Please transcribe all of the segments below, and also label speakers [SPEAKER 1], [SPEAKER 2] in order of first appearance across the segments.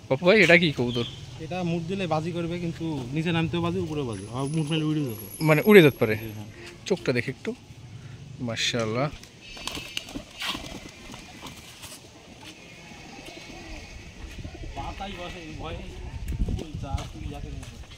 [SPEAKER 1] পপু ভাই এটা কি কবুতর?
[SPEAKER 2] এটা মুখ দিলে বাজি করবে, কিন্তু নিচে নামতেও বাজি, উপরেও বাজি, মুখ মেলে উড়ে যাবে,
[SPEAKER 1] মানে উড়ে যেতে পারে।
[SPEAKER 2] হ্যাঁ।
[SPEAKER 1] চোখটা দেখি একটু, মাশাআল্লাহ।
[SPEAKER 2] পাতাই বসে ভয়ে যা তুই যাকে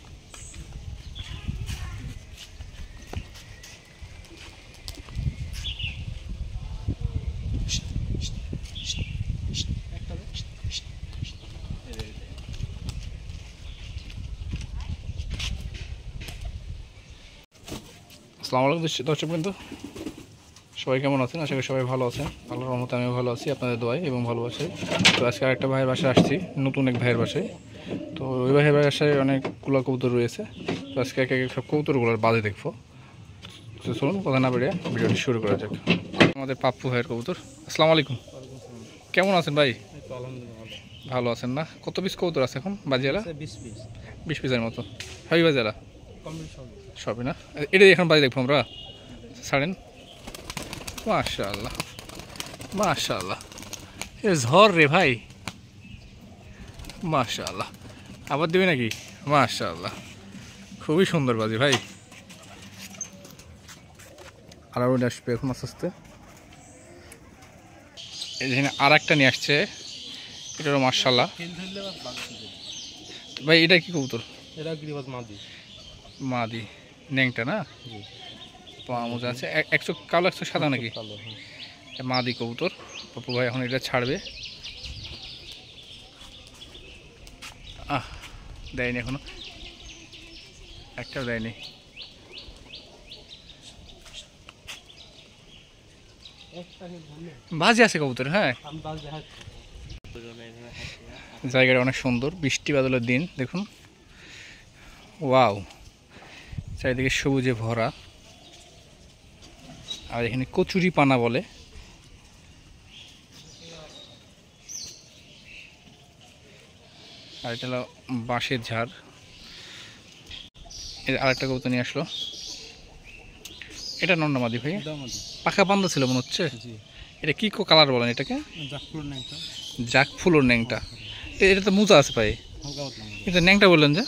[SPEAKER 1] আসসালামু আলাইকুম দর্শক বৃন্দ, সবাই কেমন আছেন? আশা করি সবাই ভালো আছেন। আল্লাহর রহমতে আমিও ভালো আছি, আপনাদের দোয়ায় এবং ভালোবাসায়। তো আজকে আরেকটা ভাইয়ের বাসায় আসছি, নতুন এক ভাইয়ের বাসায়। তো ওই ভাইয়ের বাসায় অনেকগুলো কবুতর রয়েছে। তো আজকে এক এক সব কবুতরগুলোর বাজে দেখবো। তো চলুন কথা না বেরিয়ে ভিডিওটি শুরু করা যাক। আমাদের পাপ্পু ভাইয়ের কবুতর। আসসালামু আলাইকুম, কেমন আছেন ভাই? ভালো আছেন না? কত পিস কবুতর আছে এখন বাজিয়ালা? 20 পিসের মতো। হাবি বাজিয়ালা সবই না? এটাই এখন বাজি দেখবো আমরা। ছাড়েন। মাশাআল্লাহ মাশাআল্লাহ, এ ঝড় রে ভাই, মাশাআল্লাহ। আবার দিবি নাকি? মাশাআল্লাহ, খুবই সুন্দর বাজি ভাই। আর আসবে এখন আস্তে আস্তে। এখানে আর একটা নিয়ে আসছে, এটারও মাশাআল্লাহ ভাই। এটা কি কবুতর?
[SPEAKER 2] এটা গিরিবাজ মাদি।
[SPEAKER 1] মাদি ন্যাংটা না? পা মোজা আছে, এক চোখ কালো এক চোখ সাদা নাকি?
[SPEAKER 2] কালো, হ্যাঁ।
[SPEAKER 1] মাদি কবুতর। পপু ভাই এখন এটা ছাড়বে। দেয়নি এখনো, একটাও দেয়নি। বাজি আছে কবুতর, হ্যাঁ। জায়গাটা অনেক সুন্দর, বৃষ্টি বাদলের দিন দেখুন। ওয়াও, চারিদিকে সবুজে ভরা। আর এখানে কচুরি পানা বলে। আর এটা হলো বাঁশের ঝাড়। আরেকটা কবুতর নিয়ে আসলো, এটা নন্নামাদি ভাই। পাখা বান্ধা ছিল মনে হচ্ছে। এটা কি কালার বলেন এটাকে? জাকফুলোর ন্যাংটা। এটা তো মোজা আছে ভাই, কিন্তু ন্যাংটা বললেন যে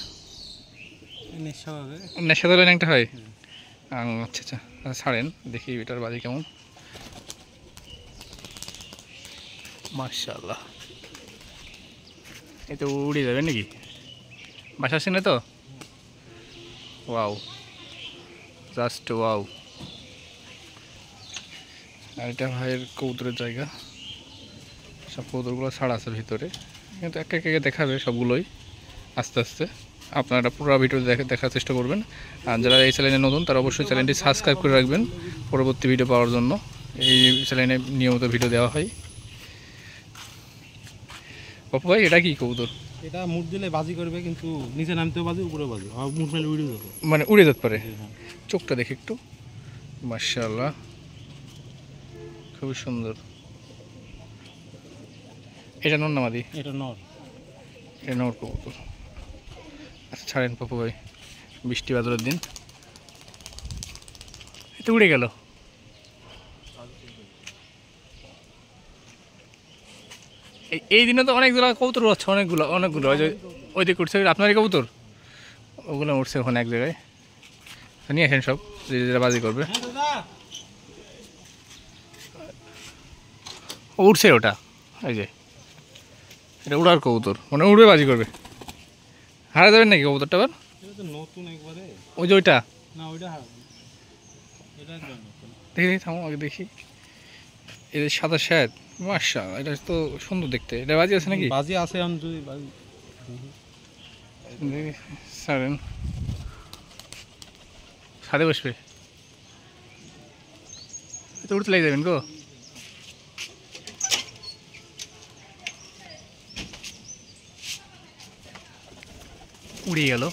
[SPEAKER 1] নেশা দিলে ন্যাংটা হয়। আচ্ছা আচ্ছা, ছাড়েন দেখি এটার বাজি কেমন। মাশাআল্লাহ, এই তো উড়ে যাবে নাকি? বাসা আসেন তো? Wow, just wow. আর এটা ভাইয়ের কবুতরের জায়গা, সব কবুতরগুলো ছাড়া আছে ভিতরে, কিন্তু এক এক দেখাবে সবগুলোই আস্তে আস্তে। আপনারা পুরো ভিডিও দেখার চেষ্টা করবেন। আর যারা এই চ্যানেলে নতুন তারা অবশ্যই চ্যানেলটি সাবস্ক্রাইব করে রাখবেন পরবর্তী ভিডিও পাওয়ার জন্য। এই চ্যানেলে নিয়মিত ভিডিও দেওয়া হয়। পপু ভাই এটা কি কবুতর?
[SPEAKER 2] এটা মুখ দিলে বাজি করবে, কিন্তু নিচে নামতেও বাজি, উপরেও বাজি, মুখ মেলে উড়ে যাবে,
[SPEAKER 1] মানে উড়ে যেতে পারে।
[SPEAKER 2] হ্যাঁ।
[SPEAKER 1] চোখটা দেখি একটু, মাশাআল্লাহ, খুবই সুন্দর। এটা নর নামাদি?
[SPEAKER 2] এটা নর।
[SPEAKER 1] এটা নর কবুতর। আচ্ছা ছাড়েন পপু ভাই, বৃষ্টি বাদলের দিন। এটা উড়ে গেল। এই দিনে তো অনেকগুলো কবুতর উঠছে, অনেকগুলো অনেকগুলো। ওই দিকে উঠছে আপনারই কবুতর, ওগুলো উঠছে ওখানে এক জায়গায়। নিয়ে আসেন সব, যেটা বাজি করবে। উঠছে ওটা, এই যে এটা উড়ার কবুতর, মানে উড়বে বাজি করবে। হারা যাবেন নাকি কবুতরটা আবার?
[SPEAKER 2] নতুন একবারে।
[SPEAKER 1] ওই যে ওইটা
[SPEAKER 2] না, ওইটা
[SPEAKER 1] দেখি দেখি, থামো আগে দেখি। এই যে সাদা শ্যাদ, মাশাআল্লাহ, এটা তো সুন্দর দেখতে। এটা বাজি আছে নাকি?
[SPEAKER 2] বাজি আছে, আমি যদি বাজি
[SPEAKER 1] ছাড়েন, ছাদে বসবে, তো উঠতে লেগে যাবেন গো। উড়ে গেল।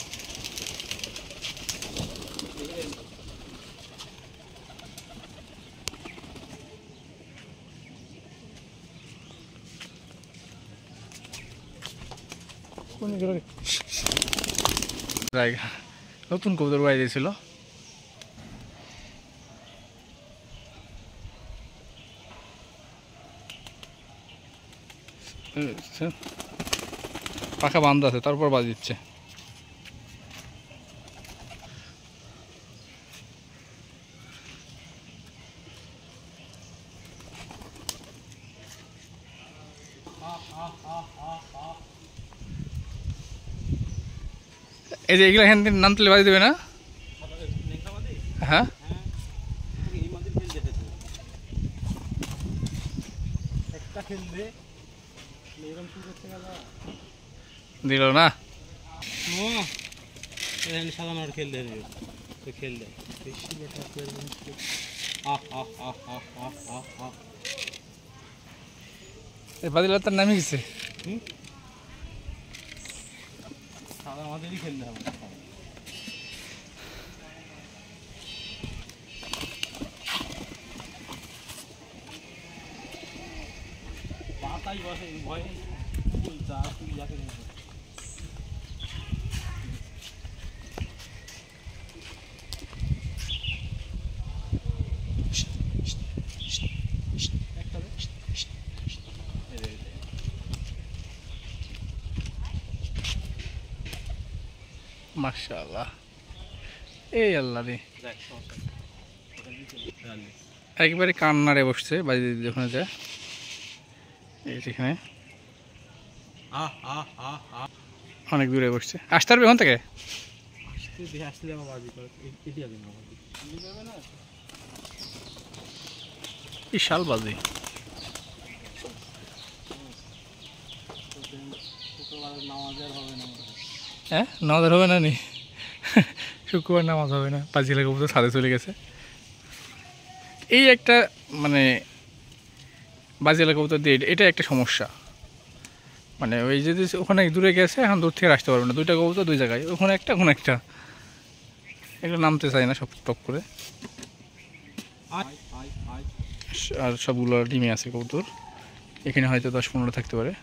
[SPEAKER 1] জায়গা নতুন কবুতর বাড়ি দিয়েছিল। পাখা বান্ধ আছে, তারপর বাজি দিচ্ছে। এই যে এগুলো এখান থেকে নাম তুলে বাজি দেবে না? হ্যাঁ, দিল না।
[SPEAKER 2] সাজানোর খেল দেয় খেল দেয় বেশি বেটা
[SPEAKER 1] বাজিল তার নামই গেছে।
[SPEAKER 2] আমাদেরই খেলতে হবে। বাতাই বসে ভয়ে যা তুই যাকে
[SPEAKER 1] মাশাআল্লাহ, এই আল্লাহ রে, একবারে কান্নারে বসছে বাজি দিদি ওখানে যায়। এই যেখানে অনেক দূরে বসছে, আসতে পারবে ওখান থেকে? বিশাল বাজি। হ্যাঁ, নামাজ হবে না নি? শুক্রবার নামাজ হবে না, পাঁচিলা কবুতর ছাদে চলে গেছে। এই একটা মানে বাজিলা কবুতর দিয়ে এটা একটা সমস্যা, মানে ওই যদি ওখানে দূরে গেছে, এখন দূর থেকে আসতে পারবে না। দুইটা কবুতর দুই জায়গায়, ওখানে একটা ওখানে একটা, এগুলো নামতে চায় না সব টপ করে। আর সবগুলো ডিমে আছে কবুতর, এখানে হয়তো 10-15 থাকতে পারে।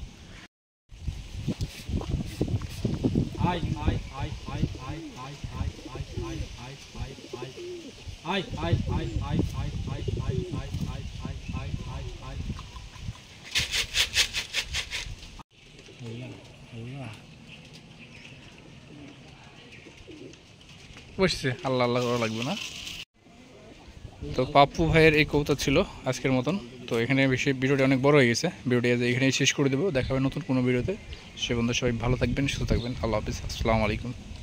[SPEAKER 1] বসছে, আল্লাহ আল্লাহ করা লাগবে না। তো পাপ্পু ভাইয়ের এই কবুতর ছিল আজকের মতন। তো এখানে বেশি ভিডিওটি অনেক বড় হয়ে গেছে, ভিডিওটি এখানেই শেষ করে দেবো। দেখা হবে নতুন কোনো ভিডিওতে। সে বন্ধু সবাই ভালো থাকবেন, সুস্থ থাকবেন। আল্লাহ হাফিজ, আসসালামু আলাইকুম।